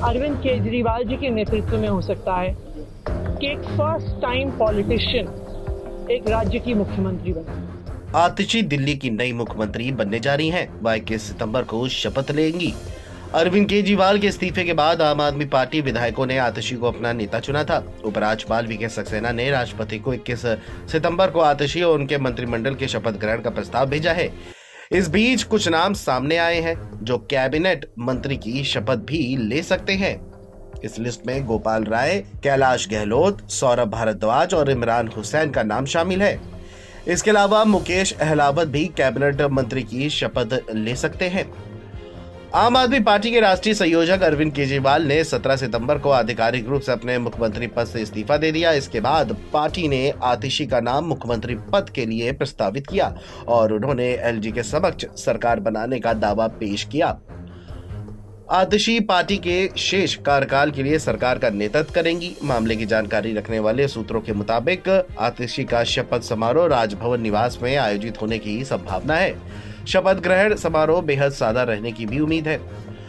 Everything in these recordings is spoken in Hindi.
अरविंद केजरीवाल जी के नेतृत्व में हो सकता है कि एक फर्स्ट टाइम पॉलिटिशियन एक राज्य की मुख्यमंत्री बने। आतिशी दिल्ली की नई मुख्यमंत्री बनने जा रही हैं। वह 21 सितंबर को शपथ लेंगी। अरविंद केजरीवाल के इस्तीफे के बाद आम आदमी पार्टी विधायकों ने आतिशी को अपना नेता चुना था। उपराज्यपाल वीके सक्सेना ने राष्ट्रपति को 21 सितंबर को आतिशी और उनके मंत्रिमंडल के शपथ ग्रहण का प्रस्ताव भेजा है। इस बीच कुछ नाम सामने आए हैं जो कैबिनेट मंत्री की शपथ भी ले सकते हैं। इस लिस्ट में गोपाल राय, कैलाश गहलोत, सौरभ भारद्वाज और इमरान हुसैन का नाम शामिल है। इसके अलावा मुकेश अहलावत भी कैबिनेट मंत्री की शपथ ले सकते हैं। आम आदमी पार्टी के राष्ट्रीय संयोजक अरविंद केजरीवाल ने 17 सितंबर को आधिकारिक रूप से अपने मुख्यमंत्री पद से इस्तीफा दे दिया। इसके बाद पार्टी ने आतिशी का नाम मुख्यमंत्री पद के लिए प्रस्तावित किया और उन्होंने एलजी के समक्ष सरकार बनाने का दावा पेश किया। आतिशी पार्टी के शेष कार्यकाल के लिए सरकार का नेतृत्व करेंगी। मामले की जानकारी रखने वाले सूत्रों के मुताबिक आतिशी का शपथ समारोह राजभवन निवास में आयोजित होने की संभावना है। शपथ ग्रहण समारोह बेहद सादा रहने की भी उम्मीद है।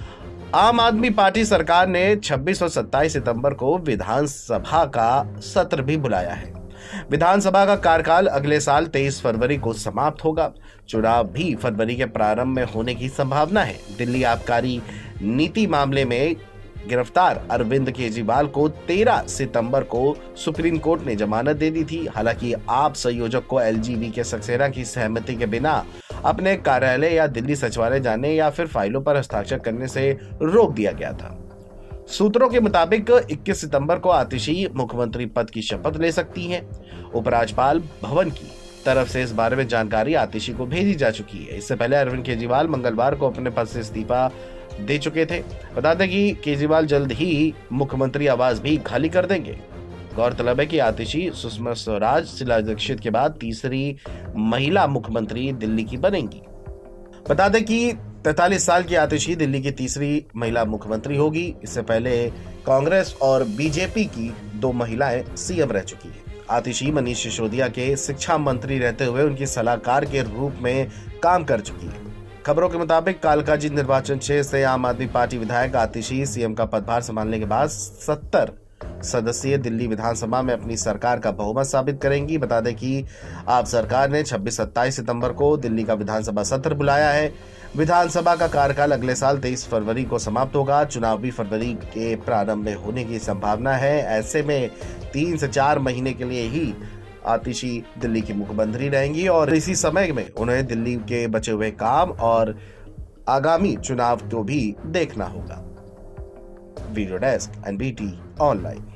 आम आदमी पार्टी सरकार ने 26 और 27 सितंबर को विधानसभा का सत्र भी बुलाया है। विधानसभा का कार्यकाल अगले साल 23 फरवरी को समाप्त होगा। चुनाव भी फरवरी के प्रारंभ में होने की संभावना है। दिल्ली आबकारी नीति मामले में गिरफ्तार अरविंद केजरीवाल को 13 सितंबर को सुप्रीम कोर्ट ने जमानत दे दी थी। हालांकि आप संयोजक को एलजी के सक्सेना की सहमति के बिना अपने कार्यालय या दिल्ली सचिवालय जाने या फिर फाइलों पर हस्ताक्षर करने से रोक दिया गया था। सूत्रों के मुताबिक 21 सितंबर को आतिशी मुख्यमंत्री पद की शपथ ले सकती हैं। उपराज्यपाल भवन की तरफ से इस बारे में जानकारी आतिशी को भेजी जा चुकी है। इससे पहले अरविंद केजरीवाल मंगलवार को अपने पद से इस्तीफा दे चुके थे। बता दें कि केजरीवाल जल्द ही मुख्यमंत्री आवास भी खाली कर देंगे। गौरतलब है कि आतिशी सुषमा स्वराज, शीला दीक्षित के बाद तीसरी महिला मुख्यमंत्री दिल्ली की बनेंगी। बता दें कि 43 साल की आतिशी दिल्ली की तीसरी महिला मुख्यमंत्री होगी। इससे पहले कांग्रेस और बीजेपी की 2 महिलाएं सीएम रह चुकी हैं। आतिशी मनीष सिसोदिया के शिक्षा मंत्री रहते हुए उनकी सलाहकार के रूप में काम कर चुकी है। खबरों के मुताबिक कालकाजी निर्वाचन क्षेत्र से आम आदमी पार्टी विधायक आतिशी सीएम का पदभार संभालने के बाद 70 सदस्यीय दिल्ली विधानसभा में अपनी सरकार का बहुमत साबित करेंगी। बता दें कि आप सरकार ने 26-27 सितंबर को दिल्ली का विधानसभा सत्र बुलाया है। विधानसभा का कार्यकाल अगले साल 23 फरवरी को समाप्त होगा। चुनाव भी फरवरी के प्रारंभ में होने की संभावना है। ऐसे में 3 से 4 महीने के लिए ही आतिशी दिल्ली की मुख्यमंत्री रहेंगी और इसी समय में उन्हें दिल्ली के बचे हुए काम और आगामी चुनाव को भी देखना होगा। Video desk NBT online.